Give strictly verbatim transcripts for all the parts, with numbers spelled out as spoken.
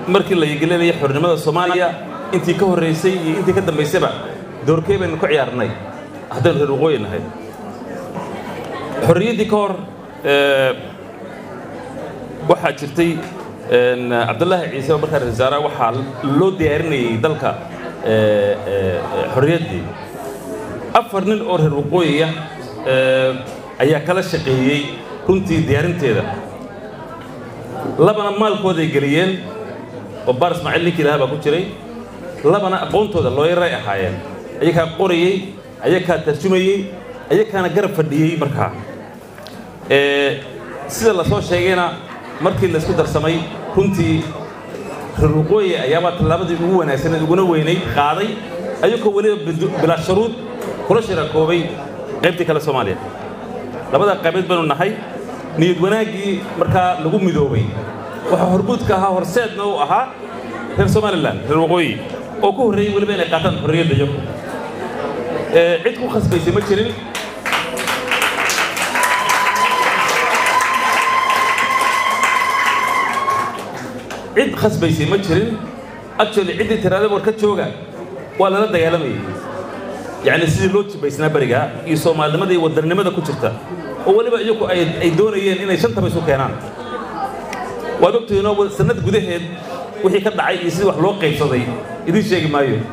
markii la yeegalay xornimada Soomaaliya intii ka horeysay iyo intii ka dambeysayba doorkee baynu ku ciyaarnay haddaan reer waqooyi nahay xorriyadii ka hor waxaa jirtay Cabdullaahi Ciise markaa ra'iisul wasaare waxaa loo diyaarinayay dalka xorriyadii afar nin oo reer waqooyi ayaa kala shaqeeyay runtii diyaarinteeda labana maalkooda ay geliyeen oo Baar Ismaaciil ninkii lahaa baa ku jiray labana aqoontooda looyar ay ahaayeen ayaga qorayay ayaga tarjumayay ayaga garab fadhiyay markaa ee sida la soo sheegayna markii la isku darsamay runtii reer waqooyi ayaa tallaabadii ugu wanaagsan uguna weynay qaaday ayagoo waliba bilaa shuruud kula shirakoobay qaybtii kale Soomaaliya labada qaybood banu nahay niyad wanaagii markaa lagu midoobay waxa horbuudka ahaa horseedna uu ahaa reer Somaliland reer waqooyi oo ku horeeyay waliba inay qaataan xorriyadda iyagu ee cid ku khasbaysay ma jirin cid khasbaysay ma jirin actually cid tiraada war ka jooga waa la dagaalamay يعني سيد لوتش بيسنا برجع يسوم على مدى ودرنا مدى كشرته أول بقى يجوك أي أي دونيين إنه شنطة بيسوق كيران وادوك تينو سنة جدهد وهي كده عاي يصير واحد لوقي صدي يدي شيء ما يو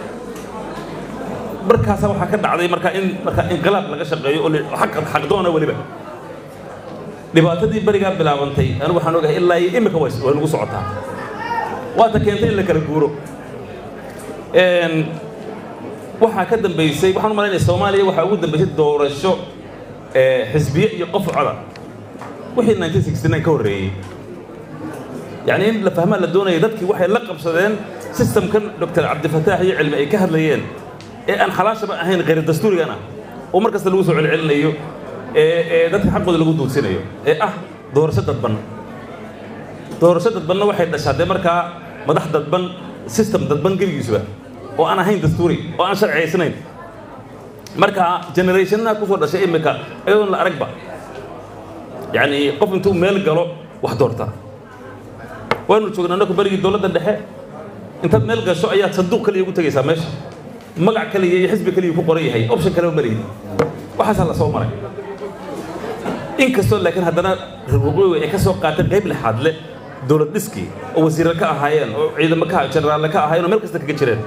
بركة سوا حكت على مركا إن مركا انقلاب لقى شقة يقول حق حق دونا ولا بقى لبعض تدي برجع بلا وانتي أنا بحنوجه إلا يمك كويس ولا قصعتها واتكلمتين لك الجورو إن waxaa ka dambeysay waxaan u maleynaa Soomaaliya waxa ugu dambeysay doorasho ee xisbiye iyo qof cod wixii nineteen sixty-nine ka horeeyay yani in la fahmaa la doonayay dadkii waxay la qabsadeen systemkan Doctor Abdi Fattah iyo cilmi ay ka hadlayeen ee aan xalaashaba ahayn qeyr dastuurigana oo markasta lagu soo celcelinayo ee ee dadka xaqooda lagu duudsinayo ee ah doorasho dadban doorasho dadban waxay dhashaday markaa madax dadban system dadban geligiisuba oo aan ahayn dastuuri oo aan sharciyeysnayn marka generationna ku soo dhashay imika ayadoo la aragba yani qof intuu meel galo wax doorta waanu joognaa ku barigi dawladda dhexe inta meel gasho ayaa sanduuq kale ugu tagaysaa meesha magac kale iyo xisbi kale ku qoran yahay option kale ma leeyahay waxa la soo maray in kasto laakiin haddana rubuuqooy ay ka soo qaatay qayb lixaad leh dawlad dhiski oo wasiirka ka ahaayeen oo ciidamada ka general ka ahaayeen oo meel kasta kaga jireen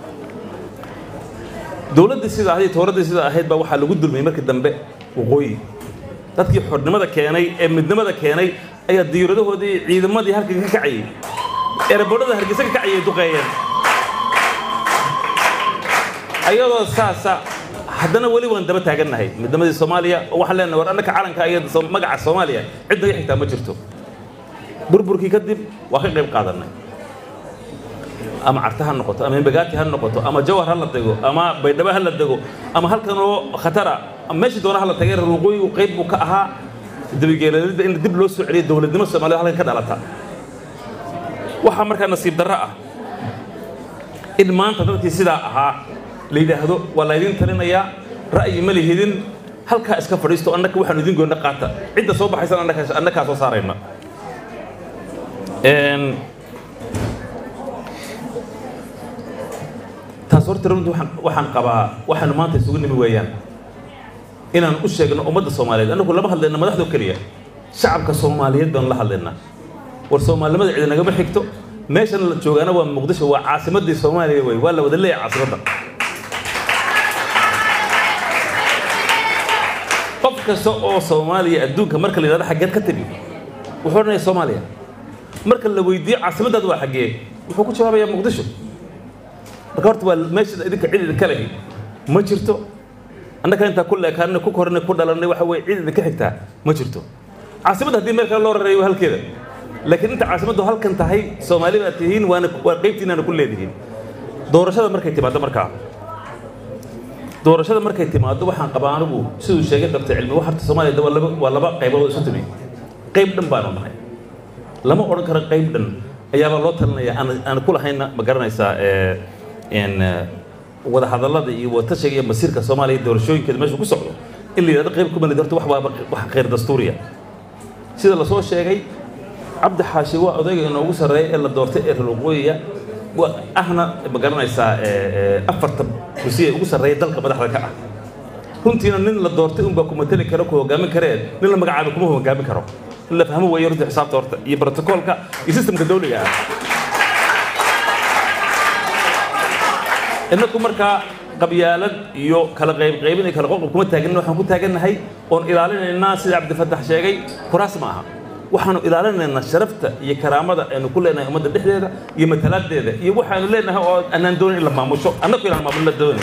dawladda sida ahayd tooradda sida ahayd baa waxa lagu dulmay markii dambe waqooyi dadkii xornimada keenay ee midnimada keenay ayaa diiradahoodii ciidamadii halka ka kacay erebodada hargeysa ka kacay duqeeyeen ayadoo saasa haddana wali waan daba taaganahay midnimadii Soomaaliya waxa leenahay war annaka calanka ayada magaca Soomaaliya cid ay xigtaa ma jirto burburkii kadib waa ka qayb qaadanay ama artaha noqoto ama bagaati ha noqoto ama jawhar la tago ama baydhaba ha la tago ama halkan oo khatara meeshii doona la tagay ruuqooy u qayb ka ahaa dabigeelada in dib loo soo celiyo dawladnimo Soomaaliya halkan ka dhalata waxa markaa nasiib darro ah in maanta dadkii sida ahaa la yiraahdo waa la idin talinaya ra'yi ma lihidin halka iska fadhiisto annaka waxaan idin go'na qaata cidda soo baxaysan annaka annaka soo saarayna een taasoo runtii waxaan waxaan qabaa waxaan maanta isugu nimi weeyaan inaan u sheegno ummadda Soomaaliyeed anagu lama hadlayna madaxda kaliya shacabka Soomaaliyeed baan la hadlaynaa war Soomaalnimada cid naga xigto meeshan la joogana waa Muqdisho waa caasimadii Soomaaliya way waa la wada leeyahay caasimadda qof kasta oo Soomaaliya adduunka marka la yiraahdo xageed ka tabi wuxuu oranayaa Soomaaliya marka la weydiiyo caasimadda waa xagee wuxuu ku jawaabayaa Muqdisho marka waa meesha idinka cid idinka leh ma jirto annaka inta kullee kaarna ku kornay ku dhalanay waxa way cid idinka xigtaa ma jirto caasimadda hadii meel kale loo rareeyo halkeeda laakiin inta caasimaddu halkan tahay Soomaaliya tihiin waana qaybtiina ku leedihiin doorashada markay timaado markaa doorashada markay timaado waxaan qabaa anigu sidoo sheegay Doctor Cilmi waxa Soomaaliya waa laba waa laba qaybood isu timi qayb dhan baan nahay lama oran karo qayb dhan ayaa loo talinayaa aan aan ku lahayna ma garanaysaa ee in wada hadallada iyo wada tashiga masiirka Soomaaliya doorashooyinkeeda meesha ku socdo in la yiraahdo qayb kuma leedahay wax waa wax qeyr dastuuriya sida la soo sheegay عبد حاشي وأضيق إنه وصل رأي إلا دورته الرقوية وأهنا بقرنا يسا أفرت كرسي وصل رأي دلك بدح ركعة كنتينا نن لدورته بكم تلي كركو وجامع كريد نن لما قعدكم هو جامع كرو اللي فهموا ويرد حساب دورته يبروتوكول كا يسيستم كدولي يعني إنكم مركا قبيالد يو كلا غيب غيبين كلا قوق كم تاجنا وحنا كم تاجنا هاي on إلالنا الناس اللي عبد الفتاح شيء كراس معها وحنا إلالنا إن شرفته يكرامة إنه كلنا يوم ده ده يمثلات ده يبوح إنه لنا هو أنا ندون إلا ما مشوا أنا كلنا ما بنلا دون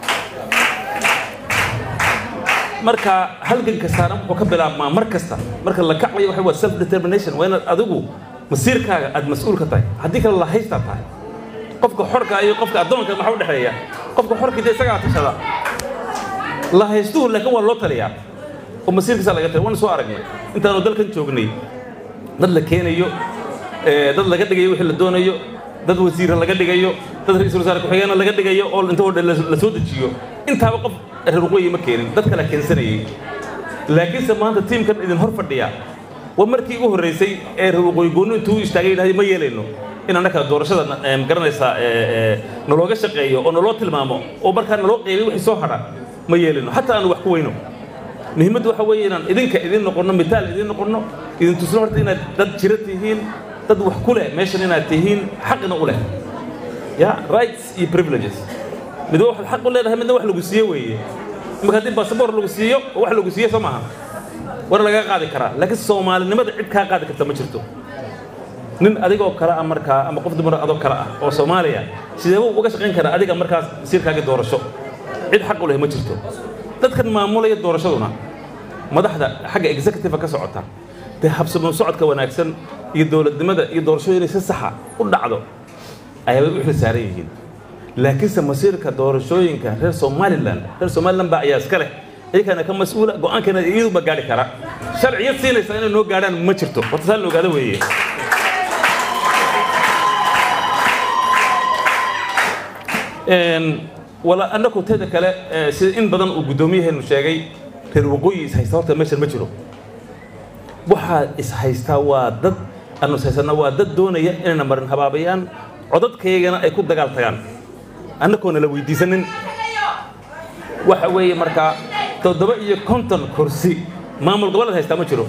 مركا هل جن كسرنا وكبل مع مركزته مركا اللي كعبي وحده self determination وين أدوجو مسير كا المسؤول كتاي هديك الله هيست تاي قفك حركة أي قفك أدونك ما حول حياة قفك حركة دي سجعة تشلا الله هيستوه لكن هو اللوطة ليا ومسير كسر لقيته وانا سوارقني أنت أنا دل كنت شوقني دل كين يو دل لقيت جيو حل الدون يو دل وزير لقيت جيو دل رئيس الوزراء كحيانا لقيت جيو أول أنت ود لسود تجيو أنت وقف الرقوي مكين دل كلا كين سنة لكن سمان التيم كان إذا هرف الديا ومركي هو الرئيسي الرقوي يقولون أنتوا يشتغلين هذه ما يلينه إن أنا كدورشة مقرنة سا نلوجش شقيه أو نلوت المامو أو بركان نلوت قيلي وحسوحرة ما يلينه حتى أنا وحكوينه مهمة وحوينا إذن كإذن نقولنا مثال إذن نقولنا إذن تسلمت إن تد شرتهين تد وحكوله ماشي إن تهين حقنا أوله يا rights y privileges بدو الحق ولا ده من ده واحد لجوسية ويه مكاتب باسبور لجوسية وواحد لجوسية سماها ولا لقى قاعد كرا لكن الصومال نمد عد كا قاعد كتر مشرته nin adiga oo kala amarka ama qof dumar adoo kala ah oo Soomaaliya sidee uu uga shaqeyn karaa adiga markaas sirkaaga doorasho cid xaq u leh ma jirto dadkan maamulaya doorashaduna madaxda xagga executive ka socota te habsamo socodka wanaagsan iyo dawladnimada iyo doorashooyinka si sax ah u dhacdo ayay u xilsaaran yihiin laakiin samasiirka doorashooyinka reer Somaliland reer Somaliland baa ayaa iska leh ayagana ka mas'uula go'aankana iyadu ma gaari kara sharciyad siinaysa inay noo gaaraan ma jirto wata sal ogaada weeye ولا أنكم تذكر إن بدن وقدوميه النشاقي تروقي إسحاق تمشي المجرو بوحة إسحاق وادد أنه سيسنا وادد دون إن نمرن حبابيان عدد كيجنا يكون دجال تيان أنكم لو يديسنن وحوي مركا تدبر يكونتن كرسي ما مل قبل هيستا مجرو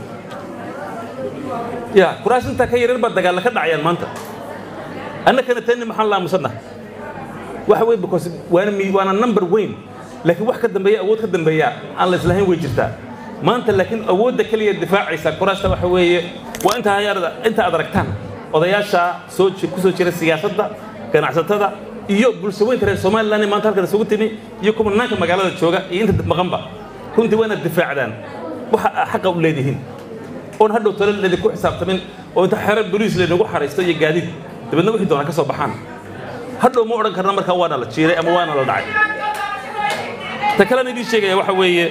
يا كراسن تكير البد دجال لك دعيان مانتا أنا كنت تاني محل مسنة وحوي because وانا مي وانا number وين لكن واحد كده بيا أود كده بيا الله يسلمه ويجرته ما أنت لكن أود ذا كلية الدفاع عيسى كراسة وحوي وأنت هاي أنت أدركتها وضياشة سوتش كسوتش السياسة ده كان عشان هذا يو بلسوين ترى الصومال لاني ما أنت كده سوتني يكون هناك مجالات الشوجة أنت مغمبة كنت وين الدفاع دان وحق أولادهن on هذا الطريق اللي كوح حساب تمن وأنت حارب بوليس اللي نقول حارس تيجي جديد تبي نروح دونا كسب بحان هذا مو أردن كرنا مركوا وانا لا تشيري أما وانا لا داعي تكلمني دي شيء يا وحوي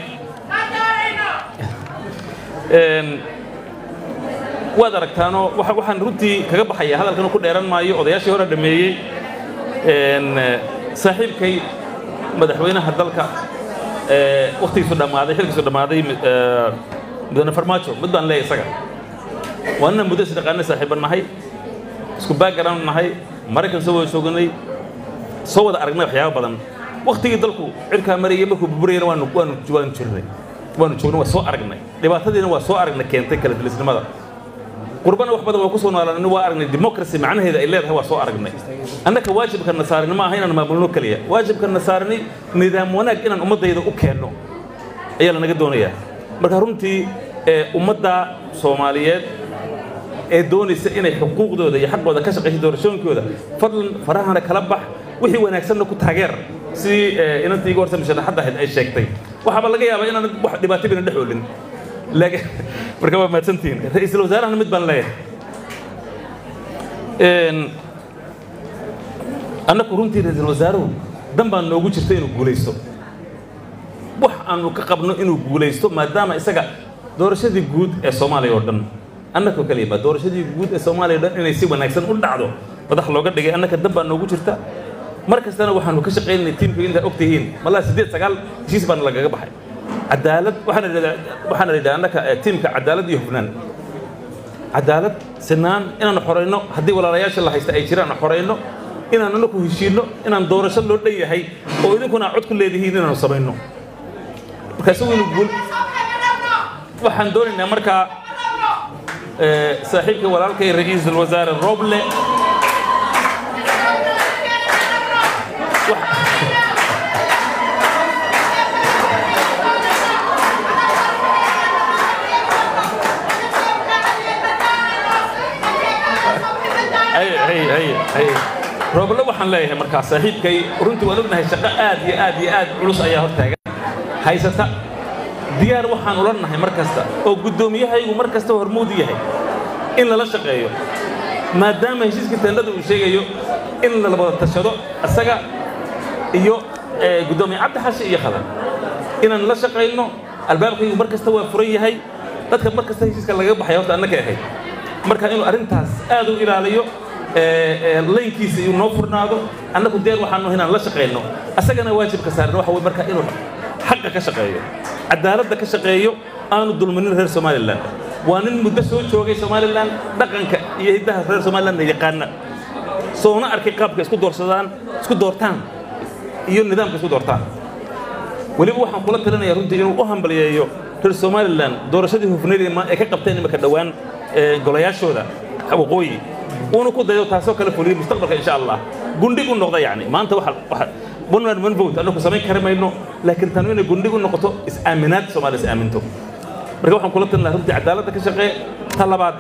وادركتانو وح وحن ردي كجب حياة هذا كانوا كل إيران معي وضياشي هورا دمية إن صاحب كي مدحوينا هذلك وقت يسود ما هذا حلك يسود ما هذا بدنا فرماتشو بدنا لا يسقى وأنا مدرس دقانة صاحبنا هاي سكوباك كلام هاي مركز سوى شغلني سوى ده أرجعنا حياة بدن وقت يدلكوا عركة مريء بكوا ببرير وانو وانو جوان شرني وانو شغلنا وسوى أرجعنا لبعض هذين وسوى أرجعنا كينتك كلا في الإسلام هذا قربنا وحبنا وقصونا على إنه أرجعنا الديمقراطية معناه هذا إلا هو سوى أرجعنا أنا كواجب كالنصارى ما هنا ما بنقول كليه واجب كالنصارى نظام وناك إن أمضي إذا أوكينه أيلا نقدونيه مركرمتي أمضى صوماليات دوني سئنا حقوق ده يحق وده كشق إيش دورشون كذا فضل فرحنا كلبح وهي ونكسرنا كنت هجر سي إن أنت يقول سمشنا حد هاد أي شيء تاني وحب الله جاي أنا واحد دباتي بين الدحولين لكن بركبه ما تنتين رئيس الوزراء أنا متبان له إن أنا كرونتي رئيس الوزراء دم بان نوجود شتين وقوليستو بوح أنو كقبنا إنه قوليستو ما دام إسقى دورشة دي جود الصومالي أردن أنا ككلمة دورشة دي جود الصومالي أردن إن يسيب نكسر قول دعوه فدخل لوجد دقيقة أنا كدم بان نوجود شتا مركز أنا وحنا كشقين التيم في إنده أكتهين والله سديت سقال شيء بان لقى بحي عدالة وحنا وحنا إذا أنك تيم كعدالة يهفنان عدالة sinaan inaan xoreyno haddii walaalayaasha la haysta ay jiraan xoreyno inaan anagu heshiino inaan doorasho loo dhan yahay oo idinkuna cod ku leedihiin inaan sameeyno markaas wuu guul waxaan doonaynaa markaa ee saaxiibka walaalkay ra'iisul wasaare Roble ay ay ay ay Roble waxaan leeyahay markaa saaxiibkay runtii waan ognahay shaqo aad iyo aad iyo aad culus ayaa hortaagan haysata diyaar waxaan u leenahay markasta oo gudoomiyahaygu markasta hormuud yahay in la shaqeeyo maadaama heshiiska teendada uu sheegayo in la wada tashado asaga iyo gudoomiye Cabdi Xashi iyo Khadan inaan la shaqeyno albaabkaygu markasta waa furan yahay dadka markasta heshiiska laga baxay horta annaka ahay marka inuu arintaas aad u ilaaliyo ee leenkiisa iyo noo furnaado annagu deer waxaan inaan la shaqeyno asagana waajibka saaran waxa weey marka inuu xaq ka shaqeeyo cadaaladda ka shaqeeyo aanu dulmanin reer Soomaaliland waa nin muddo soo joogay Soomaaliland dhaqanka iyo hidaha reer Soomaaliland yaqaan soona arkay qaabka isku doorsadaan isku doortaan iyo nidaamka isku doortaan waliba waxaan kula talinayaa runtii inuu u hambaliyeeyo reer Soomaaliland doorashadii hufneed ee ka qabteen imika dhawaan golayaashooda waqooyi ونو كده تاسو كله فولي مستقبل إن شاء الله جندي كون نقطة يعني ما أنت واحد واحد بنور من فوت أنا كسمين كريم إنه لكن تنوين جندي كون نقطة إس أمينات سومالي إس أمينتو برجع وحنا كلنا تنا رد عدالة كشقة طلبات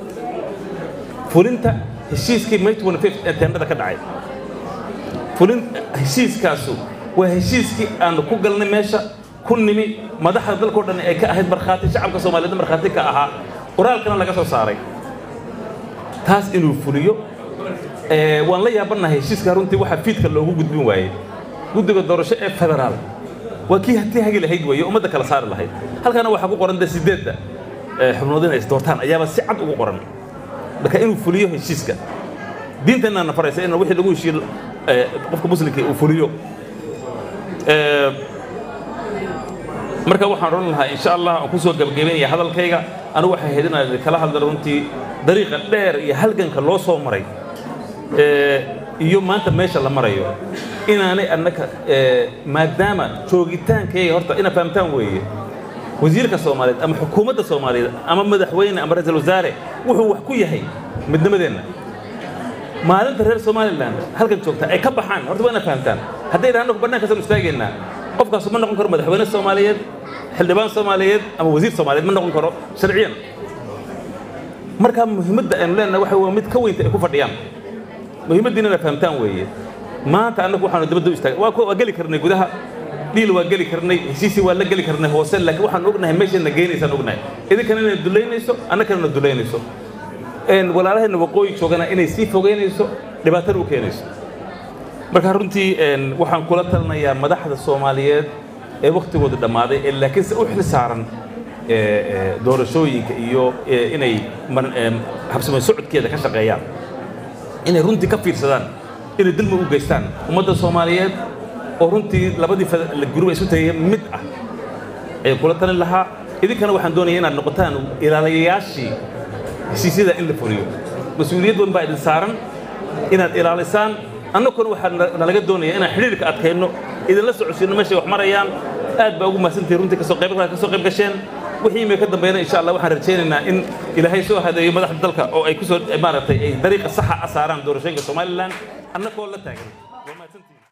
فولينتا هشيس كي ميت ونفيف تندر كدعي فولين هشيس كاسو وهشيس كي أنا كوجلنا ماشى كل نمي ما ده حد الكورد أنا كأحد برخاتي شعب كسومالي ده برخاتي كأها ورال كنا لقى صاري taas inuu fuliyo ee waan la yaabanahay heshiiska runtii waxa fiidka loogu gudbin waayay guddiga doorasho ee federaal waa kii haddii hagi lahayd weeyo ummadda kala saari lahayd halkana waxa ku qoran sideedda xubnoodina is doortaan ayaaba si cad ugu qoran marka inuu fuliyo heshiiska diintana na faraysa in wixii lagu heshiiyo qofka muslimka uu fuliyo ee marka waxaan oran lahaa insha Allah aan ku soo gabagabeeyay hadalkayga anu waxa heedinaa kala hadal runtii dariiqa dheer iyo halganka loo soo maray ee iyo maanta meesha la marayo inaanay annaka maadaama joogitaankay horta ina fahamtaan weeye wasiirka Soomaaliyeed ama xukuumadda Soomaaliyeed ama madaxweyne ama ra'iisul wasaare wuxuu wax ku yahay midnimadeena maalinta reer Soomaaliland halkan joogta ay ka baxaan horta wana fahamtaan haddii raano barnaamijka soo istaageena qofkaas ma noqon karo madaxweyne Soomaaliyeed xildhibaan Soomaaliyeed ama wasiir Soomaaliyeed ma noqon karo sharciyan marka muhiimadda aan leenahay waxa waa mid ka weyn ay ku fadhiyaan muhiimaddiina la fahamtaan weeye maanta anagu waxaanu dibadda u istaagay waa gali karnay gudaha dhiil waa gali karnay heshiisi waa la gali karnay hoose laakiin waxaan ognahay meeshana geynaysan ognahay idinkana inay duleynayso annagana duleynayso een walaalahayna waqooyi joogana inay sii fogeynayso dhibaato u keenayso marka runtii een waxaan kula talinayaa madaxda Soomaaliyeed ee waqtigooda dhamaaday ee laakiin si u xilsaaran ee doorashooyinka iyo inay habsamo socodkeeda ka shaqeeyaan inay runtii ka fiirsadaan inay dilmo u geystaan ummadda Soomaaliyeed oo runtii labadii group ay isu tagayeen mid ah ay kula talin lahaa idinkana waxaan doonayaa inaad noqotaan ilaaliyayaashii heshiisyada in la fuliyo mas'uuliyad weyn baa idin saaran inaad ilaalisaan annaguna waxaan nalaga doonayaa inaan xiriirka adkayno idin la socodsiino meesha wax marayaan aad baa ugu mahadsantahay runtii ka soo qayb ka soo qayb gasheen wixii ma ka dambeeyna insha Allah waxaan rajaynaynaa in Ilaahay soo hadeeyo madaxda dalka oo ay ku soo maartay ay dariiqa sax ah saaraan doorashooyinka Soomaaliland annagoo la taagan waa mahadsantahay